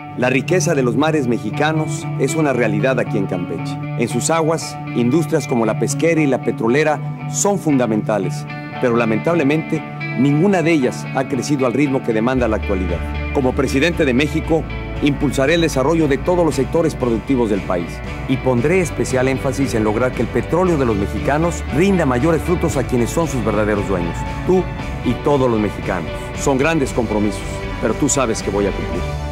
La riqueza de los mares mexicanos es una realidad aquí en Campeche. En sus aguas, industrias como la pesquera y la petrolera son fundamentales, pero lamentablemente ninguna de ellas ha crecido al ritmo que demanda la actualidad. Como presidente de México, impulsaré el desarrollo de todos los sectores productivos del país y pondré especial énfasis en lograr que el petróleo de los mexicanos rinda mayores frutos a quienes son sus verdaderos dueños, tú y todos los mexicanos. Son grandes compromisos, pero tú sabes que voy a cumplir.